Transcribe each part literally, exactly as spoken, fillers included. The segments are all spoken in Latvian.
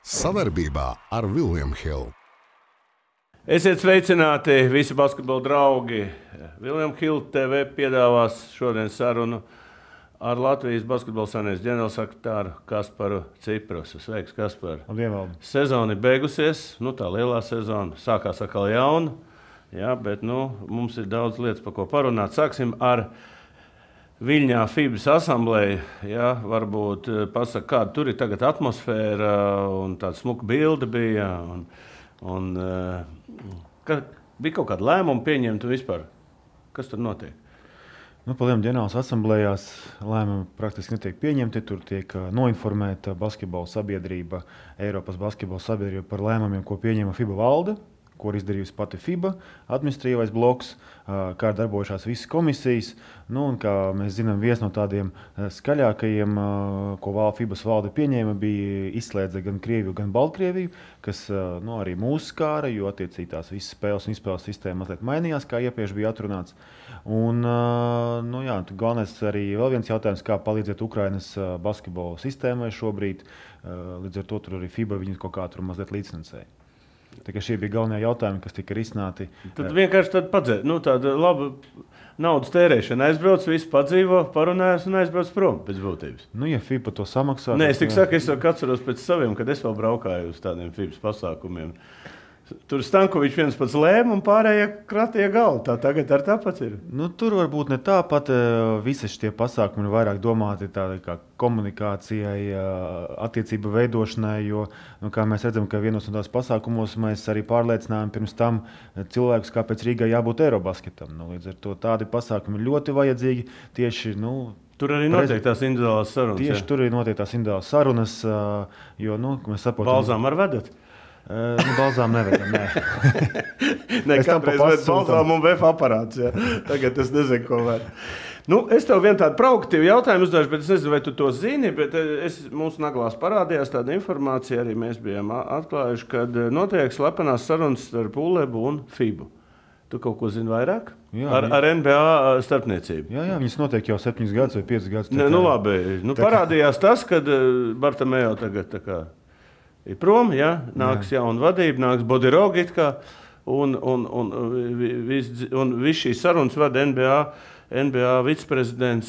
Savarbībā ar William Hill. Esiet sveicināti visi basketbola draugi. William Hill T V piedāvās šodien sarunu ar Latvijas basketbola savienības ģenerālsekretāru Kasparu Ciprasu. Sveiks, Kaspar. Labdien, Valdi. Sezona ir beigusies, nu tā lielā sezona, sākās atkal jauna, jā, bet nu, mums ir daudz lietas, par ko parunāt. Sāksim ar Viļņā FIBAS asamblēju, jā, varbūt pasaka, kāda tur ir tagad atmosfēra un tāda smuka bilde bija. Un, un, ka, bija kaut kāda lēmuma pieņemta un vispār. Kas tur notiek? Nu, Paliem ģenerālas asamblējās lēmumi praktiski netiek pieņemti. Tur tiek noinformēta basketbola sabiedrība, Eiropas basketbola sabiedrība par lēmumiem, ko pieņēma FIBA valde, ko ir izdarījusi pati FIBA, administratīvais bloks, kā ir darbojušās visas komisijas. Nu, un, kā mēs zinām, viens no tādiem skaļākajiem, ko FIBAS valde pieņēma, bija izslēdza gan Krieviju, gan Baltkrieviju, kas nu, arī mūs skāra, jo attiecīgi tās visas spēles un izspēles sistēma mazliet mainījās, kā iepriekš bija atrunāts. Un, nu, jā, galvenais arī vēl viens jautājums, kā palīdzēt Ukrainas basketbola sistēmai šobrīd. Līdz ar to tur arī FIBA viņu kaut kā tur mazliet līdzfinansēja. Tā kā šie bija galvenie jautājumi, kas tika risināti. Tad vienkārši tāda padzē, nu, tāda laba naudas tērēšana. Aizbrauc, visu padzīvo, parunājas un aizbrauc prom pēc būtības. Nu, ja FIBA to samaksā... Nē, es tik saku, es atceros pēc saviem, kad es vēl braukāju uz tādiem FIBAS pasākumiem. Tur Stankovičs viens pats lēma un pārējie kratīja galvu. Tā tagad ar tāpat ir. Nu, tur varbūt ne tāpat. Visi šie pasākumi ir vairāk domāti tādi kā komunikācijai, attiecību veidošanai, jo, nu, kā mēs redzam, ka vienos no tās pasākumos mēs arī pārliecinājām pirms tam cilvēkus, kāpēc Rīgai jābūt Eirobasketam. Nu, līdz ar to tādi pasākumi ir ļoti vajadzīgi tieši, nu, tur arī notiek tās individuālās sarunas. Tieši jā. Tur arī notiek tās individuālās sarunas, jo, nu, mēs saprotam... Balzām ar vedat? Uh, nu, balzām nevedam, nē. Nē, kādreiz ved balzām un V F aparāts, jā. Tagad es nezinu, ko vēl. Nu, es tev vienu tādu provokatīvu jautājumu uzdošu, bet es nezinu, vai tu to zini, bet es, mūsu naglās parādījās tāda informācija, arī mēs bijām atklājuši, kad notiek slepenās sarunas starp ULEBu un FIBU. Tu kaut ko zini vairāk? Jā, ar, ar N B A starpniecību. Jā, jā, viņas notiek jau septiņus gadus vai piecus gadus. Ne, nu labi, nu, parādījās tas, kad Bartomeo tagad tā kā ir prom, ja? Nāks jā. Jauna vadība, nāks Bodirogi, un, un, un, vis, un viss šīs sarunas vada N B A, N B A viceprezidents,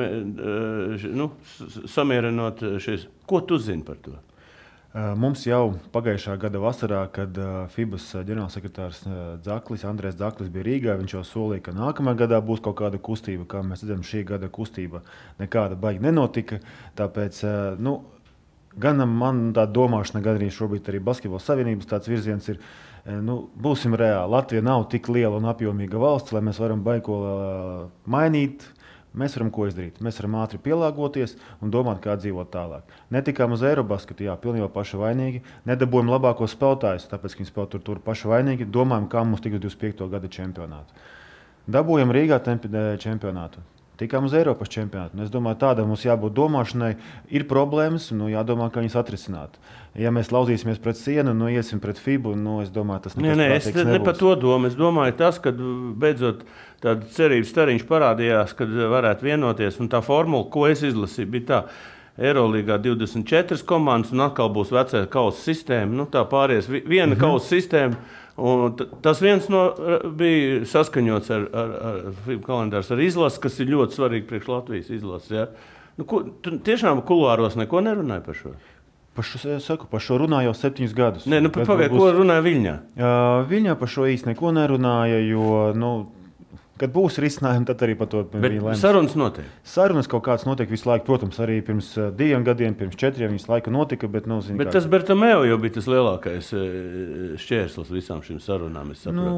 nu, samierinot šīs. Ko tu zini par to? Mums jau pagājušā gada vasarā, kad FIBAS ģenerālsekretārs Dzaklis, Andrēs Dzaklis bija Rīgā, viņš jau solīja, ka nākamajā gadā būs kaut kāda kustība. Kā mēs redzam, šī gada kustība nekāda baigi nenotika. Tāpēc, nu, gan man tāda domāšana, gan arī šobrīd arī Basketbola savienības tāds virziens ir, nu, būsim reāli. Latvija nav tik liela un apjomīga valsts, lai mēs varam baiko mainīt. Mēs varam ko izdarīt. Mēs varam ātri pielāgoties un domāt, kā dzīvot tālāk. Netikām uz Eirobasketu, jā, pilnībā paši vainīgi. Nedabūjam labākos spēlētājus, tāpēc, ka viņi spēlē tur, tur paši vainīgi. Domājam, kā mums tiks divdesmit piekto gada čempionātu. Dabūjam Rīgā čempionātu. Tikām uz Eiropas čempionātu. Es domāju, tāda mums jābūt domāšanai. Ir problēmas, nu, jādomā, kā viņas atrisināt. Ja mēs lauzīsimies pret sienu, nu, iesim pret FIBU, nu, es domāju, tas nekas nē, nē, es ne, ne par to domu. Es domāju, tas, kad beidzot tāda cerības stariņš parādījās, kad varētu vienoties, un tā formula, ko es izlasīju, bija tā. Eirolīgā divdesmit četras komandas, un atkal būs vecā kausa sistēma. Nu, tā pāries viena mm-hmm. kausa sistēma. Un tas viens no bija saskaņots ar, ar, ar FIBA kalendārs, ar izlasi, kas ir ļoti svarīgi priekš Latvijas izlases. Ja? Nu, ko, tu tiešām kulāros neko nerunāji par šo? Par šo, saku, par šo runāju jau septiņus gadus. Nē, nu, pagaid, būs... ko runāja Viļņā? Uh, Viļņā par šo īsti neko nerunāja, jo, nu, kad būs risinājumi, tad arī par to viņa lēms. Sarunas notiek? Sarunas kaut kāds notiek visu laiku. Protams, arī pirms diviem gadiem, pirms četriem visu laiku notika. Bet, nu, zin, bet kā... tas Bartomeo jau bija tas lielākais šķērslis visām šīm sarunām. Es nu,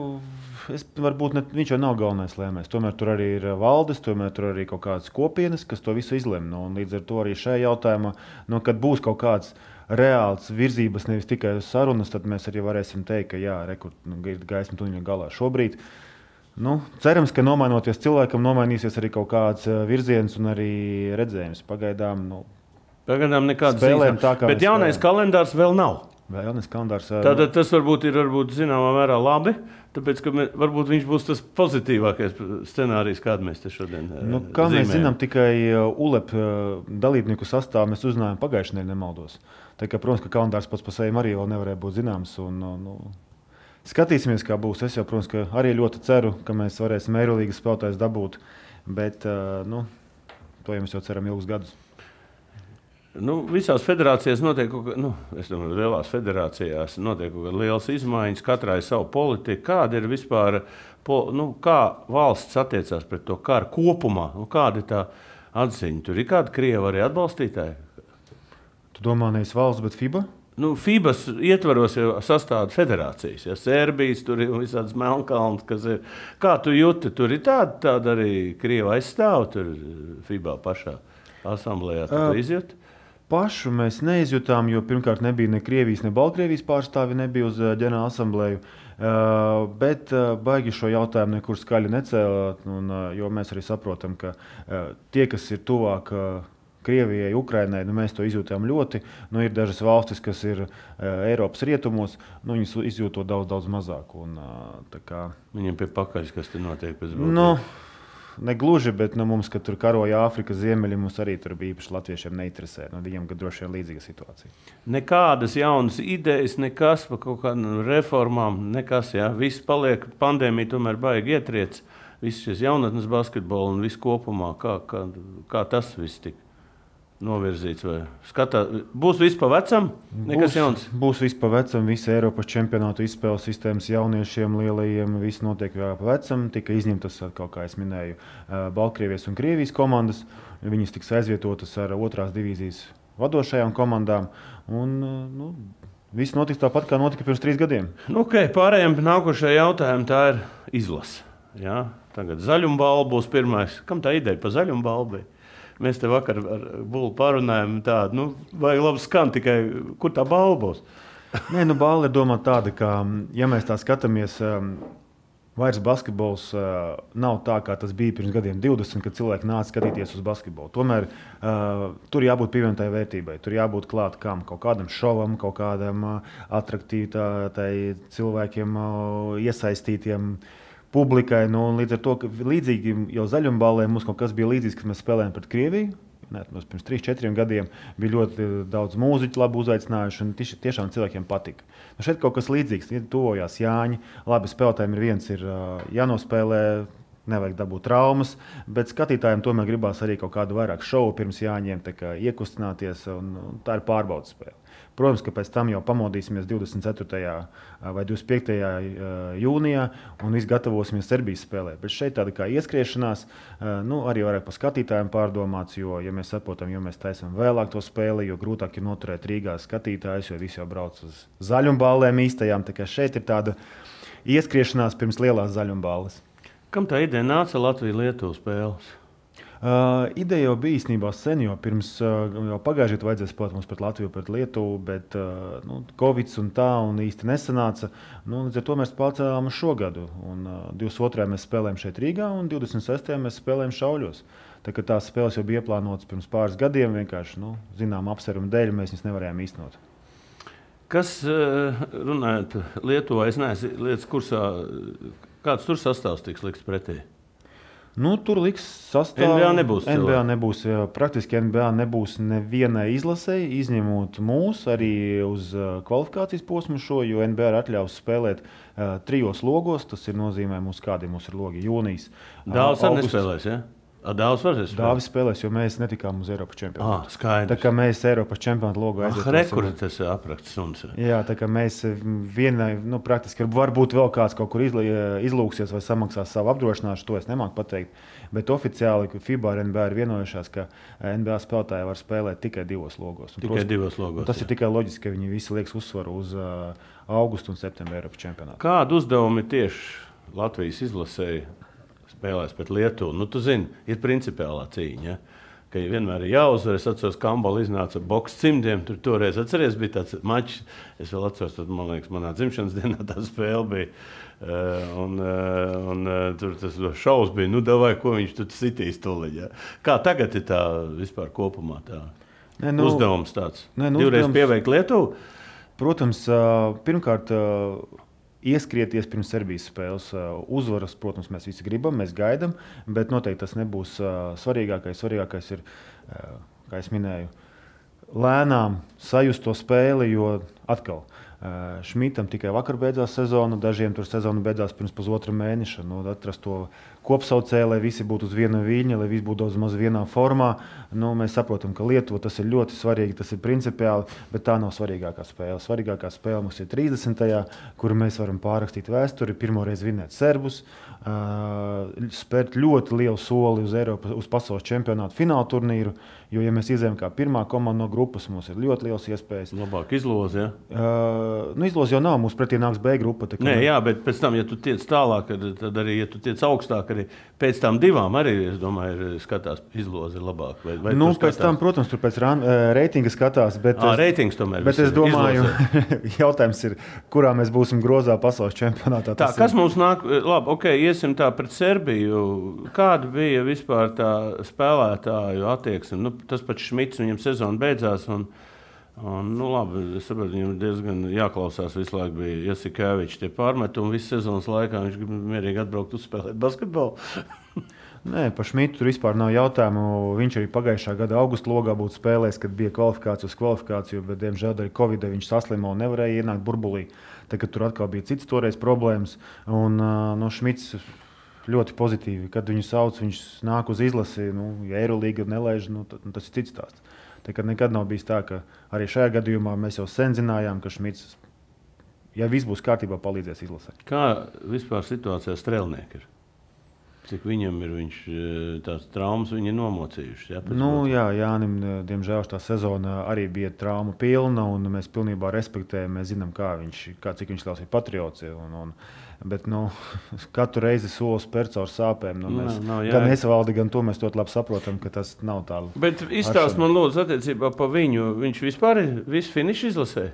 es, varbūt ne, viņš jau nav galvenais lēmējs. Tomēr tur arī ir valdes, tomēr tur arī kaut kādas kopienas, kas to visu izlem. Nu, līdz ar to arī šajā jautājumā, nu, kad būs kaut kāds reāls virzības, nevis tikai sarunas, tad mēs arī varēsim teikt, ka jā, rekur, nu, ir gaisma tuņa galā šobrīd. Nu, cerams, ka nomainoties cilvēkam, nomainīsies arī kaut kāds virziens un arī redzējums. Pagaidām, nu, Pagaidām nekādas spēlēm tā, kā bet jaunais spēlēm. Kalendārs vēl nav. Vēl jaunais kalendārs. Tātad tas varbūt ir varbūt zināmā mērā labi, tāpēc, ka mē, varbūt viņš būs tas pozitīvākais scenārijs, kādu mēs te šodien nu, kā zīmējam. Mēs zinām, tikai U L E B dalībnieku sastāvu mēs uzzinājām pagājušajā nedēļā, nemaldos. Tā kā, protams, ka kalendārs pats par sevi arī vēl nevarēja būt zināms. Un, nu, skatīsimies, kā būs. Es jau, protams, ka arī ļoti ceru, ka mēs varēsim Eirolīgas spēlētājus dabūt, bet nu, to jau mēs jau ceram ilgus gadus. Nu, visās federācijās notiek kaut kā, nu, es domāju, lielās federācijās notiek kaut kādas lielas izmaiņas, katrai savu politiku. Kāda ir vispār, po, nu, kā valsts attiecās pret to karu kopumā? Nu, kāda ir tā atziņa? Tur ir kāda Krieva arī atbalstītāja? Tu domā nevis valsts, bet FIBA? Nu, FIBAs ietvaros jau sastāda federācijas, ja Serbijas, tur ir visādas Melnkalnes, kas ir. Kā tu jūti? Tur ir tāda, tāda arī Krieva aizstāv, tur FIBA pašā asamblējā, tu uh. izjūti? Pašu mēs neizjutām, jo pirmkārt nebija ne Krievijas, ne Baltkrievijas pārstāvi, nebija uz ģenerāla asamblēju. Uh, bet uh, baigi šo jautājumu nekur skaļi necēlāt, un, uh, jo mēs arī saprotam, ka uh, tie, kas ir tuvāk uh, Krievijai, Ukrainai, nu, mēs to izjūtām ļoti. Nu, ir dažas valstis, kas ir uh, Eiropas rietumos, nu, viņas izjūt to daudz, daudz mazāk. Un, uh, tā kā... Viņiem pie pakaļas, kas te notiek pēc būtības? Nu, ne gluži, bet nu, mums, kad tur karoja Āfrikas ziemeļi, mums arī tur bija īpaši latviešiem neinteresē. Nu, viņiem gan droši vien līdzīga situācija. Nekādas jaunas idejas, nekas par kaut kādām reformām, nekas, jā. Viss paliek, pandēmija tomēr baigi ietriec. Viss šis jaunatnes basketbola un viss kopumā, kā, kā, kā tas viss tika novirzīts vai skatā. Būs viss pa vecam? Nekas būs, jauns? Būs viss pa vecam, visa Eiropas čempionātu izspēles sistēmas jauniešiem lielajiem, viss notiek pa vecam. Tika izņemtas, kaut kā es minēju, Baltkrievijas un Krievijas komandas. Viņas tiks aizvietotas ar otrās divīzijas vadošajām komandām. Un, nu, viss notiks tāpat, kā notika pirms trīs gadiem. Nu, okay, pārējiem nākošajā jautājumā tā ir izlase. Jā? Tagad zaļumbalva būs pirmais. Kam tā ideja pa zaļumbalvu bija? Mēs te vakar ar Bulu parunājām tādu, nu, vajag labi skan tikai, kur tā balva būs? Nē, nu, balva ir domāta tāda, ka, ja mēs tā skatāmies, vairs basketbols nav tā, kā tas bija pirms gadiem divdesmit, kad cilvēki nāca skatīties uz basketbolu. Tomēr uh, tur jābūt pievienotai vērtībai, tur jābūt klāt kam, kaut kādam šovam, kaut kādam atraktītai cilvēkiem iesaistītiem, publikai, nu, līdz ar to, ka līdzīgi jau zaļumballē mums kaut kas bija līdzīgs, kad mēs spēlējām pret Krieviju. Nē, mēs pirms trīs, četriem gadiem bija ļoti daudz mūziķu labi uzaicinājuši, un tieši, tiešām cilvēkiem patika. Nu, šeit kaut kas līdzīgs, tuvojās Jāņi, labi spēlētājiem ir viens ir jānospēlē, nevajag dabūt traumas, bet skatītājiem tomēr gribās arī kaut kādu vairāk šovu pirms Jāņiem, tā kā iekustināties, un, un tā ir pārbaudas spēle. Protams, ka pēc tam jau pamodīsimies divdesmit ceturtajā vai divdesmit piektajā jūnijā un viss gatavosimies Serbijas spēlē. Bet šeit tāda kā ieskriešanās, nu, arī vairāk par skatītājiem pārdomāts, jo, ja mēs saprotam, jo mēs taisam vēlāk to spēli, jo grūtāk ir noturēt Rīgā skatītājus, jo visi jau brauc uz zaļumballēm īstajām. Tā kā šeit ir tāda ieskriešanās pirms lielās zaļumballes. Kam tā ideja nāca Latvija-Lietuva spēles? Uh, ideja jau bija īstenībā sen, jo pirms uh, jau pagājušajā gadā vajadzēja spēlēt mums pret Latviju, pret Lietuvu, bet uh, nu, Covid un tā un īsti nesanāca. Nu, līdz ar to mēs pārcēlām uz šo gadu. Un, uh, divdesmit otrajā mēs spēlējam šeit Rīgā un divdesmit sestajā mēs spēlējam Šauļos. Tā kā tās spēles jau bija ieplānotas pirms pāris gadiem, vienkārši nu, zinām apsvērumu dēļ mēs viņas nevarējām īstenot. Kas, runājot Lietuvā, es neesmu lietas kursā, kāds tur sastāvs tiks liks pretī? Nu, tur liks sastāvs. N B A nebūs. N B A nebūs, praktiski N B A nebūs nevienai izlasei, izņemot mūs arī uz kvalifikācijas posmu šo, jo N B A ir atļaus spēlēt uh, trijos logos, tas ir nozīmē mums kādi mums ir logi jūnijas. Dāvis arī nespēlēs, ja? Dāvis var spēlēt? Dāvis spēlēs, jo mēs netikām uz Eiropas čempionātu. Ah, skaidrs. Tā kā mēs Eiropas čempionātu logo aizvietosim. Ah, rekur tas aprakts suns. Jā, tā kā mēs vienai, nu, praktiski varbūt vēl kāds kaut kur izlūksies vai samaksās savu apdrošināšanu, to es nemāku pateikt. Bet oficiāli FIBA ar N B A ir vienojušās, ka N B A spēlētāji var spēlēt tikai divos logos. Un, tikai protams, divos logos. Tas jā. Ir tikai loģiski, ka viņi visi lieks uzsvaru uz uh, augustu un septembra Eiropas čempionātu. Kādu uzdevumi tieši Latvijas izlasēja spēlēs pret Lietuvu? Nu, tu zini, ir principiālā cīņa, ja? Ka vienmēr ir jāuzvar. Es atceros, ka Kambola iznāca ar boks cimdiem. Tur toreiz atceries, bija tāds mačs. Es vēl atceros, tad, man liekas, manā dzimšanas dienā tā spēle bija. Uh, un, uh, un uh, tur tas šaus bija, nu, davai, ko viņš tur sitīs tūlīt. Ja? Kā tagad ir tā vispār kopumā tā ne, nu, uzdevums tāds? Ne, nu, Divreiz uzdevums... pieveikt Lietuvu? Protams, uh, pirmkārt, uh, ieskrieties pirms Serbijas spēles. Uzvaras, protams, mēs visi gribam, mēs gaidām, bet noteikti tas nebūs uh, svarīgākais. Svarīgākais ir, uh, kā es minēju, lēnām sajust to spēli, jo atkal Šmitam tikai vakar beidzās sezona, dažiem tur sezona beidzās pirms pusotra mēneša. Nu, atrast to kopsaucēju, lai visi būtu uz viena viļņa, lai visi būtu uz maz vienā formā. Nu, mēs saprotam, ka Lietuva tas ir ļoti svarīgi, tas ir principiāli, bet tā nav svarīgākā spēle. Svarīgākā spēle mums ir trīsdesmitajā kur mēs varam pārrakstīt vēsturi, pirmoreiz vinēt serbus, spērt ļoti lielu soli uz Eiropas, uz pasaules čempionātu fināla turnīru, jo, ja mēs izējām kā pirmā komanda no grupas, mums ir ļoti liels iespējas. Labāk izlozi, ja? Uh, nu, izlozi jau nav, mums pretī nāks B grupa. Tā, Nē, jā, bet pēc tam, ja tu tiec tālāk, tad arī, ja tu tiec augstāk, arī pēc tam divām arī, es domāju, ir skatās izlozi labāk. Vai, vai nu, pēc tam, protams, tur pēc ran, reitinga skatās, bet, à, reitings tomēr bet es domāju, jautājums ir, kurā mēs būsim grozā pasaules čempionātā. Tā, kas ir. Mums nāk, labi, ok, iesim tā pret Serbiju. Kāda bija vispār tā spēlētāju attieksme? Nu, tas pats Šmits, viņam sezona beidzās, un, un nu labi, es saprotu, viņam diezgan jāklausās visu laiku bija Jasikevičs tie pārmetumi, visu sezonas laikā viņš grib mierīgi atbraukt uzspēlēt basketbolu. Nē, par Šmitu tur vispār nav jautājumu. Viņš arī pagājušā gada augusta logā būtu spēlējis, kad bija kvalifikācija uz kvalifikāciju, bet, diemžēl, arī Covid viņš saslimo un nevarēja ienākt burbulī. Tagad tur atkal bija cits toreiz problēmas. Un no Šmits ļoti pozitīvi, kad viņu sauc, viņš nāk uz izlasi, nu, ja Eirolīga nelaiž, nu, tad, nu, tas ir cits stāsts. Tā kā nekad nav bijis tā, ka arī šajā gadījumā mēs jau sen zinājām, ka Šmits, ja viss būs kārtībā, palīdzēs izlasē. Kā vispār situācijā Strēlnieki ir? Cik viņam ir viņš, tās traumas viņi nomocījuši? Ja, nu, jā, Jānim, diemžēl, tā sezona arī bija trauma pilna, un mēs pilnībā respektējam, mēs zinām, kā viņš, kā, cik viņš tās ir patriots. Un, un, bet nu, katru reizi solis spērt caur sāpēm. Nu, mēs, nav, nav, gan es valdi, gan to mēs ļoti labi saprotam, ka tas nav tā. Bet izstāst man lūdzu attiecībā pa viņu. Viņš vispār ir visu finišu izlasē?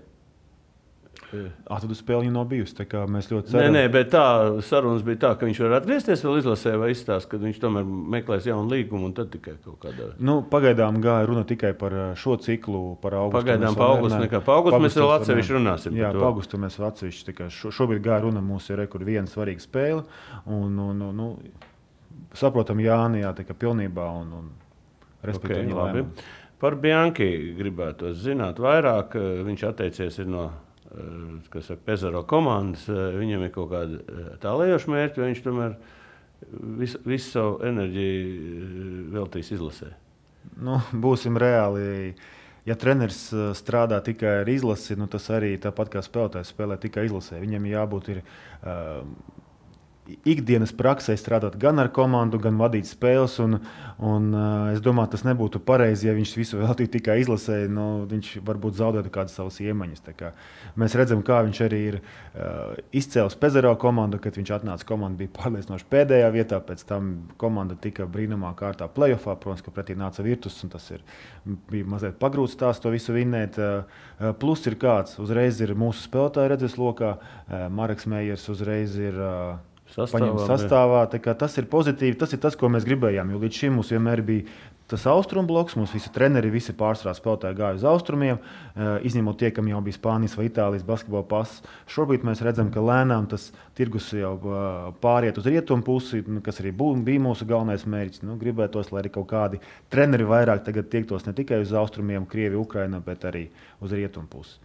Ah, tad uz spēli nav bijusi. Mēs ļoti ceram. Nē, nē, bet tā sarunas bija tā, ka viņš var atgriezties vēl izlasē vai izstāst, ka viņš tomēr meklēs jaunu līgumu un tad tikai kaut kādā. Nu, pagaidām gāja runa tikai par šo ciklu, par augustu. Pagaidām pa augustu nekā. Pa augustu mēs vēl atsevišķi runāsim. Jā, pa augustu mēs vēl atsevišķi. Tikai šo, šobrīd gāja runa mūsu ir rekur viena svarīga spēle. Un, un, un, nu, saprotam Jāni, jā, tikai pilnībā un, un respektējam okay, lēmumu. Par Bianchi gribētu zināt vairāk. Viņš atteicies ir no kas ir Pezaro komandas, viņam ir kaut kāda tālējoša mērķa, vai viņš tomēr visu, visu savu enerģiju veltīs izlasē? Nu, būsim reāli. Ja treneris strādā tikai ar izlasi, nu tas arī tāpat kā spēlētājs spēlē tikai izlasē. Viņam jābūt ir uh, ikdienas praksē strādāt gan ar komandu, gan vadīt spēles. Un, un, uh, es domāju, tas nebūtu pareizi, ja viņš visu veltītu tikai izlasē. Nu, viņš varbūt zaudētu kādas savas iemaņas. Kā mēs redzam, kā viņš arī ir uh, izcēlis Pezaro komandu, kad viņš atnāca komanda bija pārliecinoši pēdējā vietā. Pēc tam komanda tika brīnumā kārtā playoffā. Protams, ka pretī nāca Virtus, un tas ir, bija mazliet pagrūts tās to visu vinnēt. Uh, plus ir kāds, uzreiz ir mūsu spēlētāji redzes lokā. Uh, Mareks Meijers uzreiz ir uh, Sastāvā, sastāvā. Tas ir pozitīvi, tas ir tas, ko mēs gribējām. Jo līdz šim mums vienmēr bija tas austrumu bloks, mums visi treneri, visi pārsvarā spēlētāji gāja uz austrumiem, izņemot tie, kam jau bija Spānijas vai Itālijas basketbola pass. Šobrīd mēs redzam, ka lēnām tas tirgus jau pāriet uz rietumu pusi, kas arī bija mūsu galvenais mērķis. Nu, gribētos, lai arī kaut kādi treneri vairāk tagad tiektos ne tikai uz austrumiem, Krievi, Ukraina, bet arī uz rietumu pusi.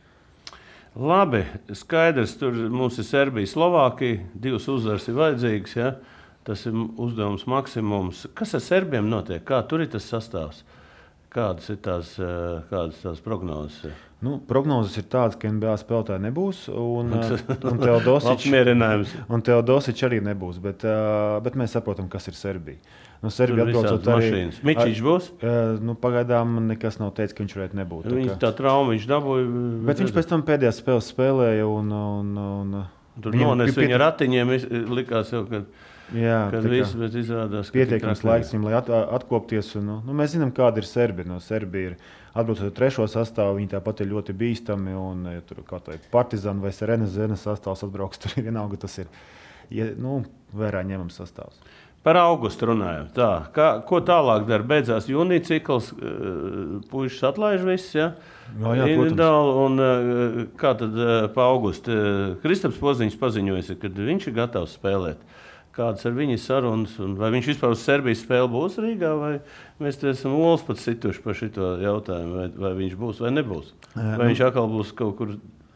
Labi, skaidrs, tur mums ir Serbija, Slovākija, divas uzvaras ir vajadzīgas, ja? Tas ir uzdevums maksimums. Kas ar serbiem notiek? Kā tur ir tas sastāvs? Kādas ir tās, kādas tās prognozes? Nu, prognozes ir tādas, ka N B A spēlētāji nebūs, un, un Teodosičs un Teodosičs arī nebūs, bet, bet mēs saprotam, kas ir Serbija. No Serbija atbraucot arī... Mičiņš būs? Nu, pagaidām nekas nav teicis, ka viņš varētu nebūt. Viņš tā trauma, viņš dabūja... Bet viņš pēc tam pēdējās spēles spēlēja un... un, un tur nones viņa piet... ratiņiem, likās jau, ka... Jā, kad viss, bet izrādās, ka... Pietiekams laiks viņam, lai at, atkopties. Un, nu, mēs zinām, kāda ir Serbija. No Serbija ir atbraucot trešo sastāvu, viņi tāpat ir ļoti bīstami. Un, ja tur kaut vai Partizan vai Serenas Zenes sastāvs atbrauks, tur ir vienalga, tas ir, ja, nu, vērā ņemams sastāvs. Par augustu runājam. Tā, kā, ko tālāk dara? Beidzās jūnija cikls, puišas atlaiž viss, ja? Jā, jā, protams. Un kā tad pa augustu? Kristaps Poziņš paziņojas, ka viņš ir gatavs spēlēt. kādas ar viņu sarunas, un vai viņš vispār uz Serbijas spēli būs Rīgā, vai mēs te esam olas pat situši par šito jautājumu, vai, vai viņš būs vai nebūs. Vai nu, viņš atkal būs kaut kur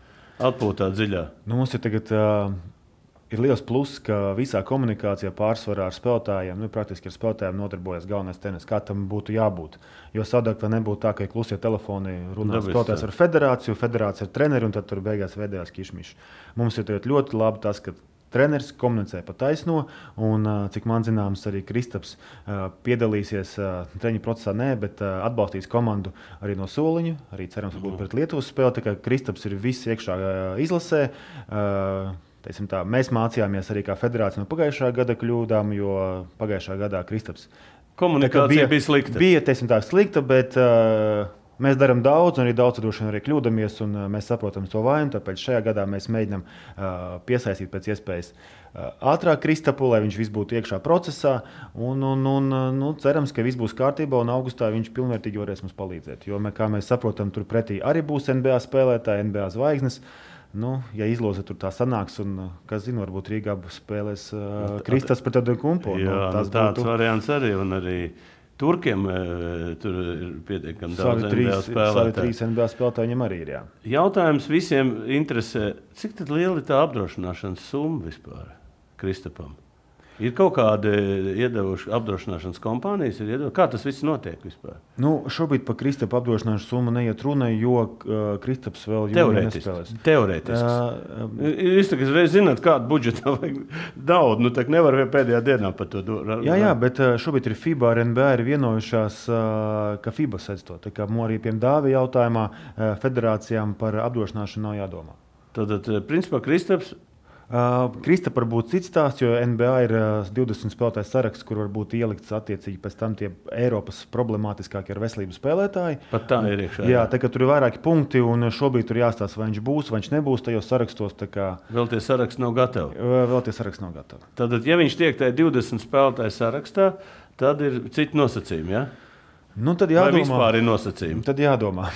atpūtā dziļā. Nu, mums ir tagad uh, ir liels pluss, ka visā komunikācijā pārsvarā ar spēlētājiem, nu, praktiski ar spēlētājiem nodarbojas galvenais treneris, kā tam būtu jābūt. Jo savādāk tā nebūtu tā, ka ir klusie telefoni runā spēlētājs ar federāciju, federācija ar treneri, un tad tur beigās veidojās kišmišs. Mums ir ļoti labi tas, ka treneris komunicē pa taisno, un, cik man zināms, arī Kristaps uh, piedalīsies uh, treniņu procesā, nē, bet uh, atbalstīs komandu arī no soliņa, arī cerams, ka būtu pret Lietuvas spēli, tā kā Kristaps ir viss iekšā uh, izlasē. Uh, Teisim tā, mēs mācījāmies arī kā federācija no pagājušā gada kļūdām, jo pagājušā gadā Kristaps komunikācija bija, bija slikta. Bija, teisim tā, slikta, bet uh, mēs darām daudz, un arī daudz droši vien arī kļūdamies, un uh, mēs saprotam to vainu, tāpēc šajā gadā mēs mēģinām uh, piesaistīt pēc iespējas uh, ātrāk Kristapu, lai viņš viss būtu iekšā procesā, un, un, un nu, cerams, ka viss būs kārtībā, un augustā viņš pilnvērtīgi varēs mums palīdzēt. Jo, mē, kā mēs saprotam, tur pretī arī būs N B A spēlētāji, N B A zvaigznes. Nu, ja izloze tur tā sanāks, un, kas zina, varbūt Rīgā spēlēs uh, Kristas pret tādu kumpu. Jā, nu, tas tāds būtu variants arī, un arī turkiem e, tur ir pietiekami daudz N B A spēlētāju. Savi trīs N B A spēlētāji viņam arī ir, jā. Jautājums visiem interesē, cik tad liela ir tā apdrošināšanas summa vispār Kristapam? Ir kaut kāda iedevuša apdrošināšanas kompānijas, ir iedevuša. Kā tas viss notiek vispār? Nu, šobrīd par Kristapa apdrošināšanas summu neiet runa, jo uh, Kristaps vēl jūlijā nespēlēs. Teorētiski. Uh, Jūs tagad reiz zināt, kādu budžetu vajag daudz, nu tak nevar pēdējā dienā par to dot. Jā, jā, bet uh, šobrīd ir FIBA ar N B A ir vienojušās, uh, ka FIBA sedz to. Tā kā arī piem Dāvi jautājumā uh, federācijām par apdrošināšanu nav jādomā. Tad, principā, Kristaps Uh, Kristapa var būt cits stāsts, jo N B A ir uh, divdesmit spēlētāju saraksts, kur var būt ielikts attiecīgi pēc tam tie Eiropas problemātiskākie ar veselības spēlētāji. Pat tā ir iekšā. Jā, tā kā tur ir vairāki punkti, un šobrīd tur jāstāsta, vai viņš būs, vai viņš nebūs tajos sarakstos. Kā... Vēl tie saraksti nav gatavi. Vēl tie saraksti nav gatavi. Tad, ja viņš tiek tajā divdesmit spēlētāju sarakstā, tad ir citi nosacījumi, ja? Nu, tad jādomā. Vai vispār ir nosacījumi? Tad jādomā.